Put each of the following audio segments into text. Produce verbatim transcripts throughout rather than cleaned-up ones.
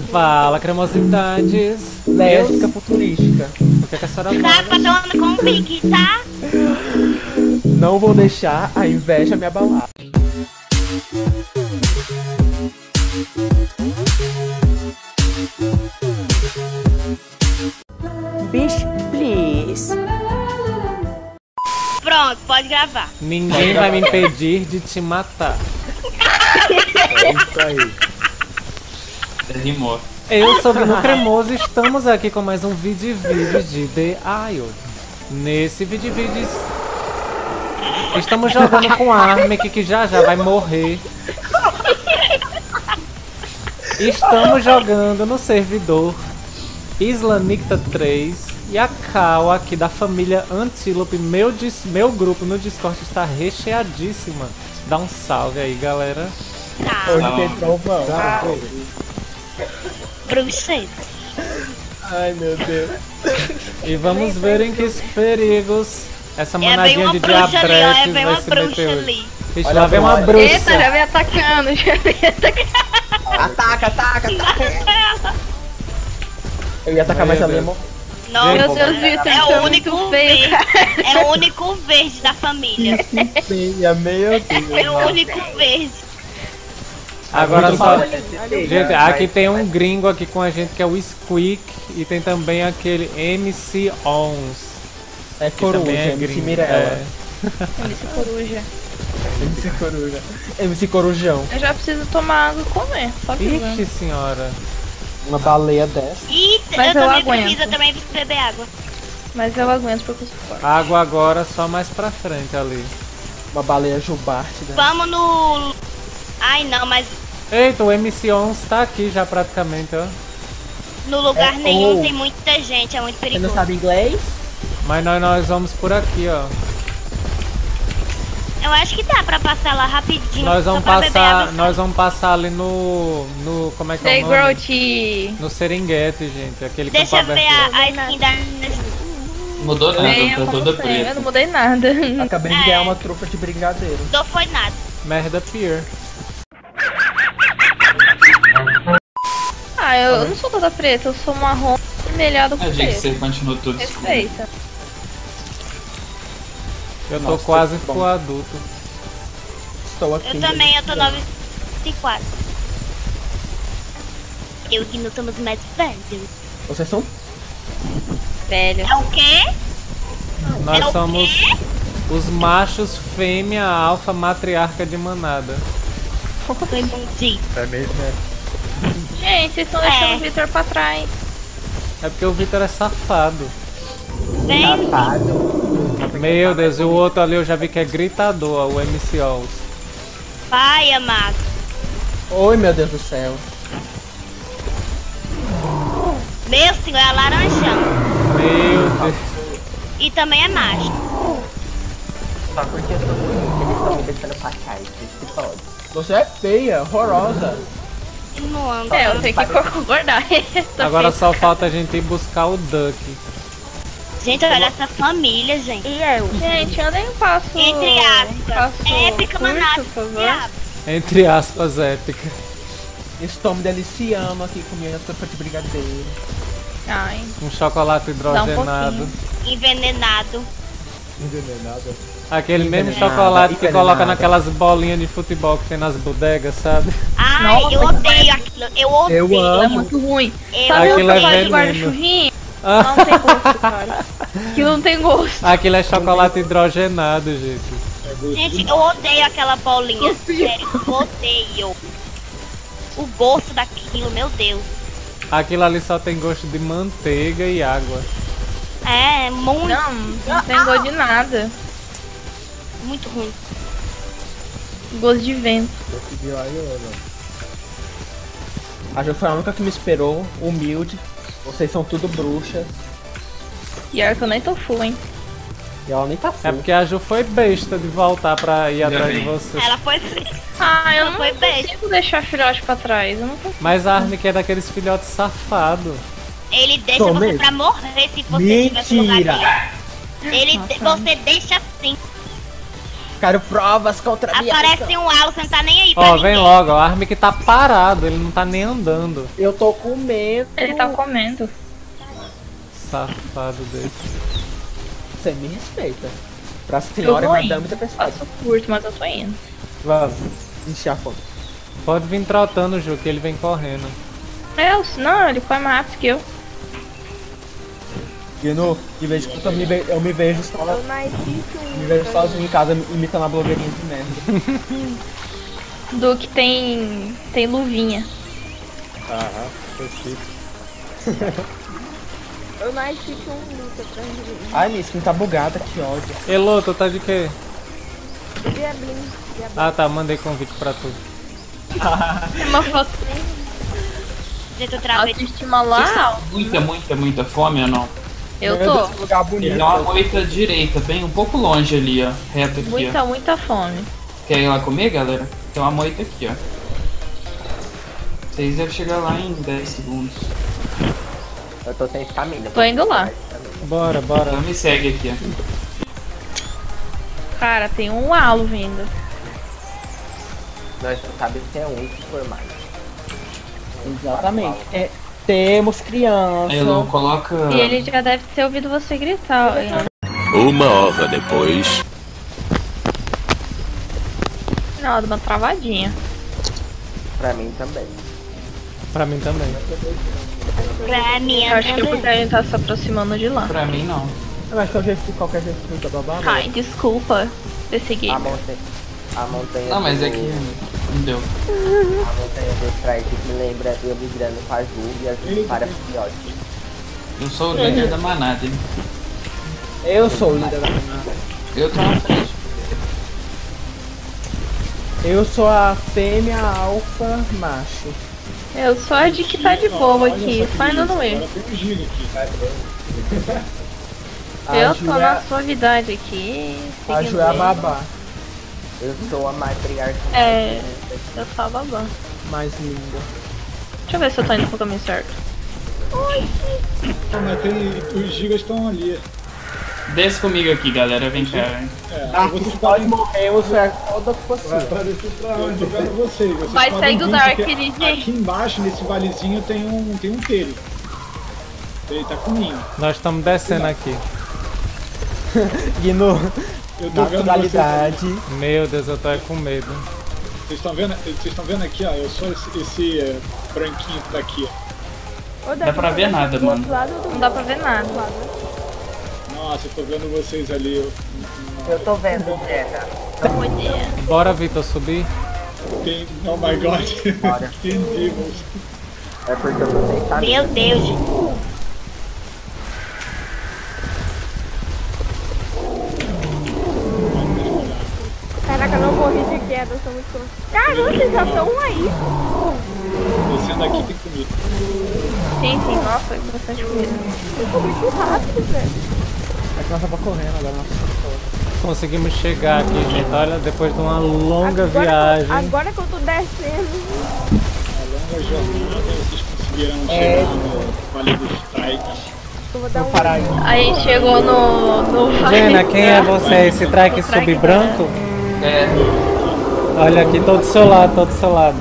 Fala, cremosidades. Lésbica futurística. O que, é que a senhora Tá fala? falando com o pique, tá? Não vou deixar a inveja me abalar. Bitch, please. Pronto, pode gravar. Ninguém vai me impedir de te matar. É isso aí. Rimou. Eu sou Bruno Cremoso e estamos aqui com mais um vídeo vídeo de The Isle. Nesse vídeo vídeo estamos jogando com Armek, que já já vai morrer. Estamos jogando no servidor Islamicta três e a Cal aqui da família Antílope. Meu, dis meu grupo no Discord está recheadíssima. Dá um salve aí, galera. Tá. Hoje tem trovão. Bruxeiro. Ai, meu Deus. E vamos ver em que perigos essa É, vem manadinha uma de bruxa ali, ó. É, diabretes vem vai uma se bruxa meter hoje. ali. Ixi, Olha lá vem uma agora. bruxa. Eita, já vem atacando, já vem atacando. Ataca, ataca, ataca. Eu ia atacar, mas Meu ela ia Deus. morrer. Não, Meu Deus, Vitor, é isso o é único muito feio, verde. cara. É o único verde da família. Feia, meu Deus. É o único verde. Agora Muito só. bom. Gente, aqui tem um gringo aqui com a gente que é o Squeak e tem também aquele M C Ons. É que coruja, também é M C gringo. Mirella. É. Esse coruja. M C coruja. M C corujão. Eu já preciso tomar água e comer, só que Ixi, senhora. Uma baleia dessa. E Mas eu eu também aguento. preciso, eu também preciso beber água. Mas eu aguento porque eu sou forte. Água agora só mais pra frente ali. Uma baleia jubarte dessa. Vamos no... Ai, não, mas Eita, o M C Ons tá aqui já praticamente, ó. no lugar É, nenhum ou- tem muita gente, é muito Você não perigoso. sabe inglês? Mas nós, nós vamos por aqui, ó. Eu acho que dá pra passar lá rapidinho. Nós só vamos pra beber passar, água. nós vamos passar ali no, no como é que é Day o nome? Growth. No Serengeti, gente, aquele Deixa eu campo ver aberto. a, a skin da... Mudou nada, Bem, tá eu, toda como sempre, eu não preta. mudei nada. Acabei de ganhar uma trufa de brigadeiro. Não foi nada. Merda Pier. Ah, eu, eu não sou toda preta, eu sou marrom vermelhado com A gente, preto. você continua tudo escuro. Respeita. Eu tô Nossa, quase que bom. full adulto. Estou aqui. Eu também, eu tô noventa e quatro. Eu que não somos mais velhos. Vocês são? Velho. É o quê? Nós É o somos quê? os machos fêmea alfa matriarca de manada. Foi mundinho. É mesmo, né? Gente, vocês estão É. deixando o Victor pra trás. É porque o Vitor é safado. Vem. Meu Deus, e o outro ali eu já vi que é gritador, ó, o M C Ols. Vai, amado. Oi, meu Deus do céu. Meu senhor, é laranjão. Meu Deus. E também é macho. Só porque eu tô bonita, eles estão me deixando pra trás. Isso que pode. Você é feia, horrorosa. Não anda. É, eu tenho que concordar. Tô Agora feio. só falta a gente ir buscar o Duck. Gente, olha essa família, gente. E eu? Gente, andem um passo. Entre aspas. Passo Épica curto, manada. por favor. Diabo. Entre aspas, épica. Estou me deliciando aqui com minha trufa de brigadeiro. Ai, Um chocolate hidrogenado. Envenenado. Envenenada. Aquele mesmo Envenenado, chocolate que envenenado. coloca naquelas bolinhas de futebol que tem nas bodegas, sabe? Ai, Nossa, eu odeio aquilo. Eu odeio. Eu amo. é muito ruim. Eu Sabe o Aquilo é chocolate de veneno. guarda-chuvinha? Não tem gosto, cara. Aquilo não tem gosto. Aquilo é chocolate hidrogenado, gente. Gente, eu odeio aquela bolinha. Sério, eu odeio. O gosto daquilo, meu Deus. Aquilo ali só tem gosto de manteiga e água. É, muito, Não, não tem gosto de nada. muito ruim. Gosto de vento. A Jo foi a única que me esperou, humilde. Vocês são tudo bruxas. Pior que eu nem tô full, hein? E ela nem tá É full. porque a Ju foi besta de voltar pra ir atrás de vocês. Ela foi. Ah, eu não Foi bem. consigo deixar filhote pra trás. Eu não consigo. Mas a Armin é daqueles filhotes safados. Ele deixa Tô você mesmo? pra morrer se você tivesse no lugar Mentira! dele. Ele, de- você deixa assim. Quero provas contra a minha Aparece ação. um Al, você não tá nem aí pra Ó, ninguém. vem logo, ó, o Armin que tá parado, ele não tá nem andando. Eu tô com medo. Ele tá comendo. Safado desse. Você me respeita. Pra Eu senhora, vou madame indo. da pessoa. Faço curto, mas eu tô indo. Vamos. Encher a fome. Pode vir trotando, Ju, que ele vem correndo. Eu, não, ele foi mais rápido que eu. Gino, de vez em quando eu me, ve eu me vejo só, Eu nasci com me vejo sozinho em casa imitando a blogueirinha de merda. Do que tem. tem luvinha. Aham, perfeito. Eu nasci com um luta pra mim. Ai, minha skin tá bugada, que ódio. Elô, tu tá de quê? Diablinho, diablinho. Ah tá, mandei convite pra tu. Tem uma foto. Gente, eu travei. Autoestima Vocês lá. estão com muita, muita, muita fome ou não? Eu Meu Deus, tô. que lugar bonito. Tem uma moita direita, bem um pouco longe ali, ó. Reto aqui, Muita, ó. muita fome. Quer ir lá comer, galera? Tem uma moita aqui, ó. Vocês devem chegar lá em dez segundos. Eu tô sem estamina. Tô indo lá. Bora, bora. Então me segue aqui, ó. Cara, tem um halo vindo. Nós não sabemos se é um e se for mais. Exatamente. É, temos criança. Aí, Lu, coloca... E ele já deve ter ouvido você gritar. Uma hora depois. Não, dá uma travadinha. Pra mim também. Pra mim também. Pra mim, Eu acho que é porque a gente tá se aproximando de lá. Pra mim, não. Eu acho que eu já fiz qualquer jeito muito babado. Ai, desculpa. Persegui. A montanha. A montanha. Não, mas do... é que não deu. A montanha do Strike me lembra eu migrando com a Ju e a Ju para filhote. Eu sou o líder da manada, hein? Eu sou o líder da manada. Eu tô na frente. Eu sou a fêmea alfa macho. Eu sou a de que tá de boa aqui, só indo no erro. A Eu Ju tô é- na suavidade aqui. A seguindo Ju é a ele. babá. Eu sou a matriarca É. Eu sou a babá. mais linda. Deixa eu ver se eu tô indo pro caminho certo. Não, mas tem, os gigas estão ali. Desce comigo aqui, galera. Vem cá, hein? É, Ah, vocês nós podem. morremos foi toda Vai possível. aparecer pra onde? Eu quero vocês. vocês Vai podem sair do vir, Dark, porque ele vem. aqui embaixo, nesse valezinho, tem um, tem um telho. Ele tá com ninho. Nós estamos descendo aqui. Gino, Eu tô vendo vocês. naturalidade. Meu Deus, eu tô é com medo. Vocês estão vendo? Vocês estão vendo aqui, ó? Eu sou esse, esse é, branquinho que tá aqui, ó. Ô, Dá pra ver nada, do mano. outro lado do Não dá pra ver nada. outro lado. Nossa, eu tô vendo vocês ali. Eu, Eu tô vendo, Terra. Podia. Bora, Vitor, subir. tem. Oh my god. Bora. Tem devils. É porque eu tô sem estamina. Meu Deus, gente. Caraca, eu não morri de queda, eu sou muito close. Caramba, vocês já estão aí. Descendo aqui tem comida. Sim, sim, nossa, foi bastante comida. Eu tô muito rápido, velho. É que nós tava correndo agora. Nossa. Conseguimos chegar aqui, gente. Olha, depois de uma longa Agora viagem. Que eu, agora que eu tô descendo. A longa jornada, vocês conseguiram É. chegar no Vale do Strike. Eu vou dar um. Parar aí. Aí chegou no. no Jana, quem é você? Esse trike sub branco? É, Olha aqui, tô do seu lado, tô do seu lado.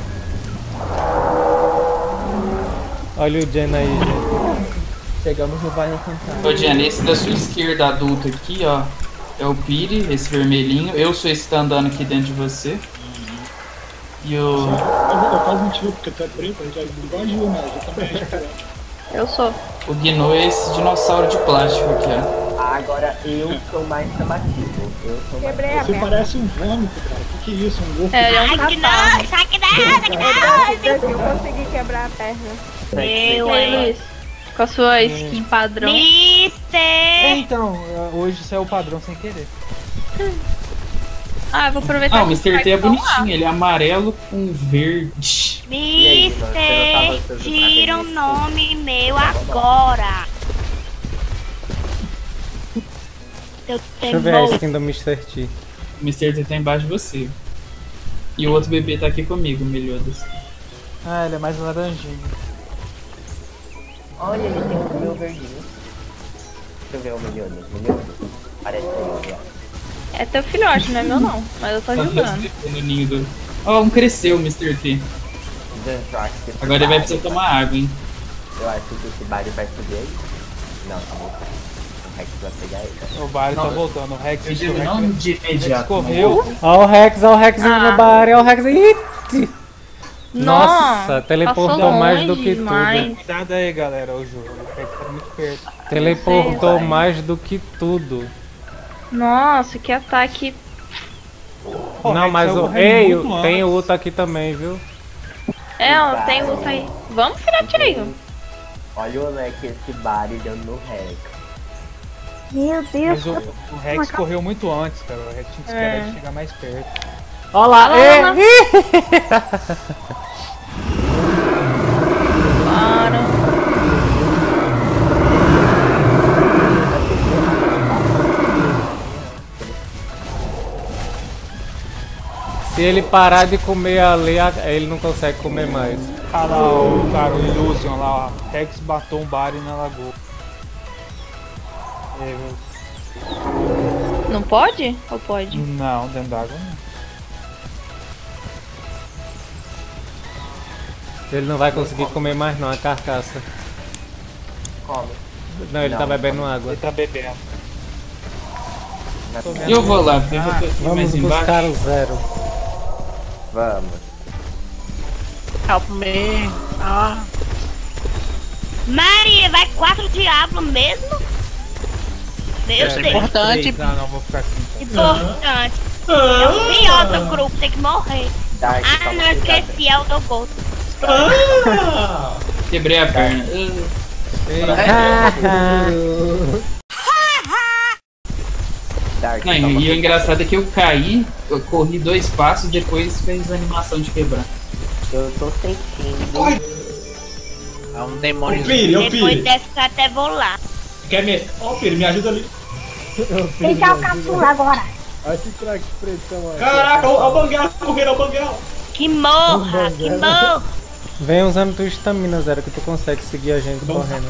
Olha o Jen aí, gente. Chegamos no Vale Encantado. ô Diana, esse da sua esquerda adulto aqui, ó. É o Piri, esse vermelhinho. Eu sou esse que tá andando aqui dentro de você. E o. Eu, eu quase não tive porque tu é preto, já igual a Gil, né? Já tá bem respirando. Eu sou. O Gnu é esse dinossauro de plástico aqui, ó. Agora eu sou mais chamativo. Eu sou mais. Quebrei a Você perna. parece um vômito, cara. O que, que é isso? Um golfo? É, ele é um Ai, que catarro. não, sai que não, sai que não. Eu consegui quebrar a perna. Eu, E aí, Luiz? Com a sua skin padrão. Mister. Então, hoje isso é o padrão sem querer. Ah, eu vou aproveitar Ah, o que mister T é vai falar. bonitinho, ele é amarelo com verde. aí, Gino, você não tava Mister, usando tira o academia? nome meu agora. Eu Deixa eu ver a skin do mister T. O mister T tá embaixo de você. E o outro bebê tá aqui comigo, Meliodas. Ah, ele é mais laranjinho. Olha, ele tem um meu verdinho. Deixa eu ver o Meliodas. Meliodas. Parece que eu É teu filhote, não é meu não. Mas eu tô ajudando. No ninho do... Ó, um cresceu, mister T. Agora ele vai precisar tomar água, hein? Eu acho que esse Barry vai subir aí. Não, tá voltando. O Rex vai pegar ele. O Barry tá voltando. O Rex, Eu digo o Rex, não de imediato. correu. Ó o Rex, ó o Rex indo no bar, ó o Rex. Ih! Nossa, Nossa, teleportou passou mais do longe que demais. tudo. Cuidado aí, galera, o jogo. O Rex tá muito perto. Teleportou mais do que tudo. Nossa, que ataque. Pô, Não, Rex mas saiu o. correndo Ei, muito tem o antes. Uta aqui também, viu? É, ó, tem luta aí. Vamos, filhotinho. Olha o leque esse Barry dando no Rex. Meu Deus. Mas o, o Rex correu muito antes, cara. O Rex tinha que esperar É. ele chegar mais perto. Ó lá, Olha lá, ei! olha lá. Ih! Para. Se ele parar de comer ali, a- ele não consegue comer mais. Ah lá, o cara, o Illusion lá, ó. Rex matou um Barry na lagoa. É, meu- Não pode? Ou pode? Não, dentro d'água não. Ele não vai conseguir comer mais não, a carcaça. Come. Não, ele tá Não. bebendo água. Ele tá bebendo. Já tá- Eu vou lá, porque eu já tô aqui Vamos mais buscar embaixo. o zero. Vamos. Help me. Ah. Maria, vai quatro diabos mesmo? Meu Isso é Deus. importante. Não, não, vou ficar aqui então. Importante. É o pior do grupo, tem que morrer. Dark, Ah, toma não, cuidado. esqueci, é o do Gold. Quebrei a perna. Dark, Não, toma e o cuidado. engraçado é que eu caí, eu corri dois passos e depois fez a animação de quebrar. Eu tô sentindo. É um demônio. Ô, Piri, ô, Depois Piri. dessa eu até vou lá. Quer me... Ó, Piri, me ajuda ali. Deixa o caçula agora. Olha esse traque pretão aí. Caraca, ó o Banguela correndo, ó o Banguela. Que morra, que morra. Vem usando tua estamina, Zero, que tu consegue seguir a gente correndo.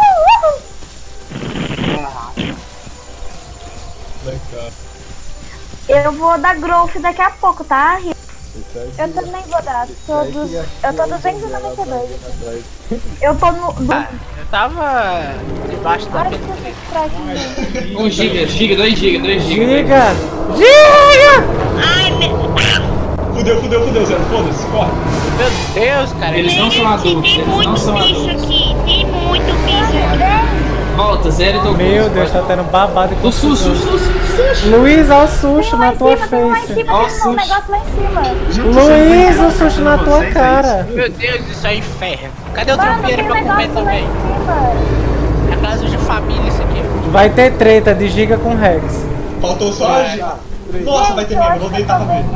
Eu vou dar growth daqui a pouco, tá? Eu também vou dar. Todos. Eu tô duzentos e noventa e dois. Eu tô no. Do... Eu tava debaixo da Para de fazer strike. Um giga, giga, dois giga, dois giga. Giga! Giga! Ai, meu... Fudeu, fudeu, fudeu, Zé. Foda-se, corre. Meu Deus, cara. Eles não são Gente, adultos, tem eles não muito são bicho adultos. aqui. Tem muito bicho aqui. Volta, zero e do Meu Deus, tá tendo babado e O susto, o confusão. susto, o susto. Luiz, olha o susto Tem na lá em tua cima, tem lá em face. cima, Ó, tem um negócio lá em cima. Luiz, o susto na tua cara. Meu Deus, isso é inferno. Cadê o Mano, trampeiro tem um pra eu comer negócio lá em também? cima. É caso de família isso aqui. Vai ter treta de Giga com Rex. Faltou só a Giga. Nossa, vai ter mesmo, vou deitar pra ver.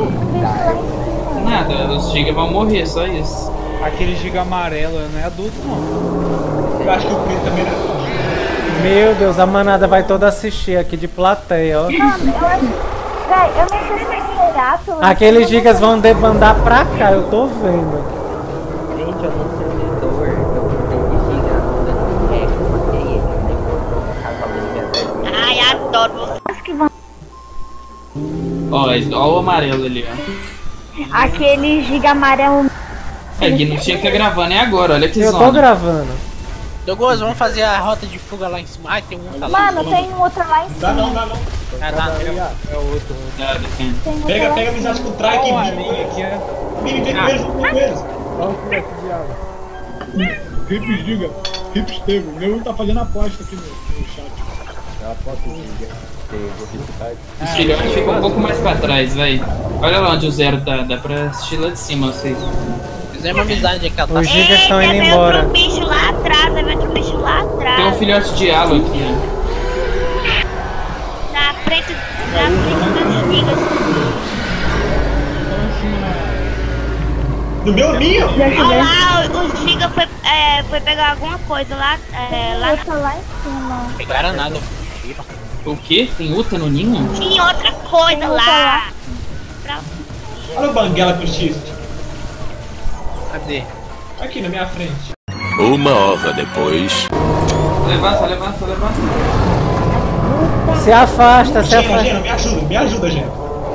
Nada, os giga vão morrer, só isso. Aquele giga amarelo não é adulto, não. Eu acho que o Piri também não é. Meu Deus, a manada vai toda assistir aqui de plateia, ó. Mano, eu acho. Véi, eu não sei se é Cerato. Aqueles gigas vão debandar pra cá, eu tô vendo. Gente, eu no servidor, eu botei de giga no Rex, eu matei ele. Depois, caso alguém me acerte. Ai, adoro você. Acho que vão. Ó, ó o amarelo ali, ó. Aquele giga amarelo. É, que não tinha que estar gravando, é agora, olha que Eu tô zona. gravando. Douglas, vamos fazer a rota de fuga lá em cima. Ai, tem um tá lá. Mano, tem um outro lá em Dá não, cima. dá não. Ah, tá. É outro. Dá, depende. Tem outro Pega, lá pega em amizade cima. com o Trike Ó, e ali, aqui é. Piri, vem com eles, vem com eles. Hip Giga, Hip Stego. Meu um tá fazendo aposta aqui no, no chat. Os filhotes ficam um pouco mais pra trás, véi. Olha lá onde o zero tá, dá pra assistir lá de cima, vocês. Fizemos amizade aqui, ó. Tá. Os gigas Eita, estão indo vem embora. outro bicho lá atrás, vem outro bicho lá Tem um atrás. filhote de halo aqui, ó. Na frente, na frente dos gigas. No meu ninho? Olha lá, o Giga foi, é, foi pegar alguma coisa lá, é, lá Outro lá em cima. Pegaram nada. O quê? Tem Uta no ninho? tinha outra coisa Tem outra lá. lá. Pra- Olha o Banguela com o X. Cadê? Aqui na minha frente. Uma hora depois. Levanta, levanta, levanta. Se afasta, se Gena, afasta. Gena, me ajuda, me ajuda, Gena.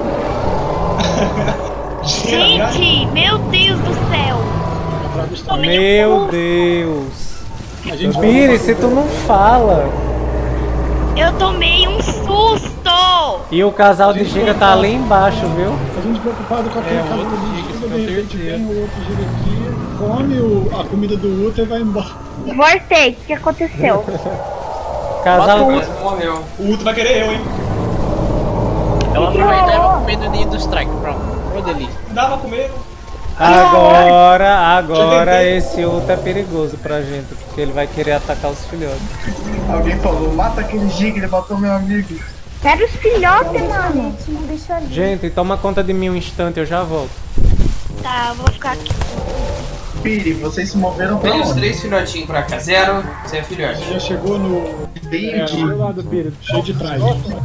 Gena, Gente, meu Deus do céu. Meu Deus. A gente Pires, se tu não fala. Eu tomei um susto. E o casal de giga tá ali embaixo, viu? A gente preocupado com aquele É, casal outro de giga, giga, com de repente certeza. vem o outro giga aqui, come o, a comida do outro e vai embora. Voltei, o que aconteceu? Casal. Morreu. o Uto vai querer eu, hein? Ela aproveitou e vai comer do ninho do strike. Pronto. Ô, delícia. Dá pra comer. Agora, agora esse outro é perigoso pra gente, porque ele vai querer atacar os filhotes. Alguém falou, mata aquele giga, ele matou meu amigo. Quero os filhotes, mano. Não deixa ali. Gente, toma conta de mim um instante, eu já volto. Tá, eu vou ficar aqui. Piri, vocês se moveram pra Vem os onde? três filhotinhos pra cá. Zero, você é filhote. Já chegou no. É, Entendi. do lado do Pires, cheio de trás.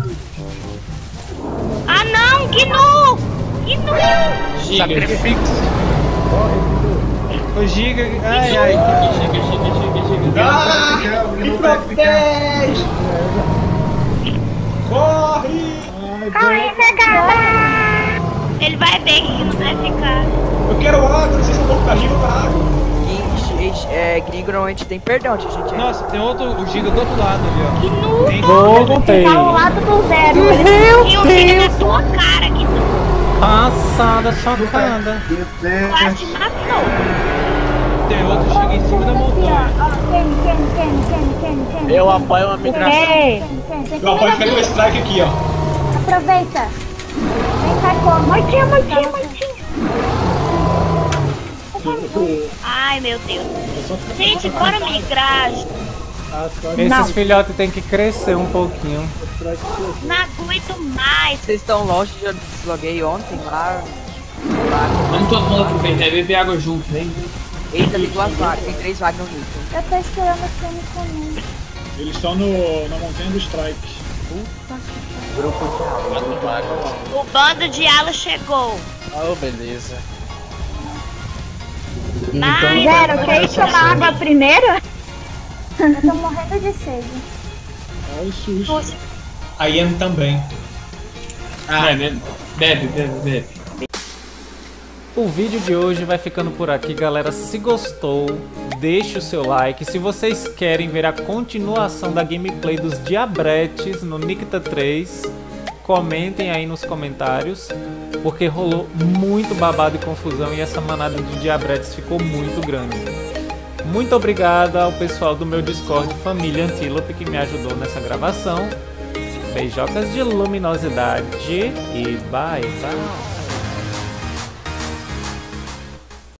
Ah não, Gnu! Gnu! Giga, giga, Sacrifício. Ô, Giga. Ai, ai. giga, giga, giga, giga. Ah, me protege! Corre! Corre, pegada! Ele vai ver que não vai ficar. Eu quero água, vocês estão pouco carrinho pra água. É, gringo normalmente tem perdão, a gente. Nossa, tem outro o Giga do outro lado ali, ó. Gnu! Tem Voltei. Tá ao lado do zero. Meu E o Gnu na tua cara, Gnu. Passada, chocada. Meu Deus. Quase matou. Tem outro Giga em cima da montanha. Quem, quem, quem, quem, quem, quem? Eu apoio uma migração. Quem, quem, quem? Eu apoio pegar o strike aqui, ó. Aproveita. Vem cá, come. Mortinha, mortinha, mortinha. Ai, meu Deus. Gente, bora migrar. Esses filhotes tem que crescer um pouquinho. Não aguento mais. Vocês estão longe, já desloguei ontem lá. Vamos todo mundo aproveitar e beber água junto, hein? Eita, tem duas vagas, tem três vagas no rio. Eu tô esperando o filme comer. Eles estão no, na montanha do strike. O bando de ala chegou. Oh, beleza. Mas... Zero, quer ir tomar água primeiro? Eu tô morrendo de sede. Olha o susto. A Ian também. Ah, bebe, bebe, bebe, bebe. O vídeo de hoje vai ficando por aqui, galera. Se gostou, deixe o seu like. Se vocês querem ver a continuação da gameplay dos Diabretes no Nicta três, comentem aí nos comentários, porque rolou muito babado e confusão e essa manada de Diabretes ficou muito grande. Muito obrigado ao pessoal do meu Discord, Família Antílope, que me ajudou nessa gravação. Beijocas de luminosidade e bye, bye.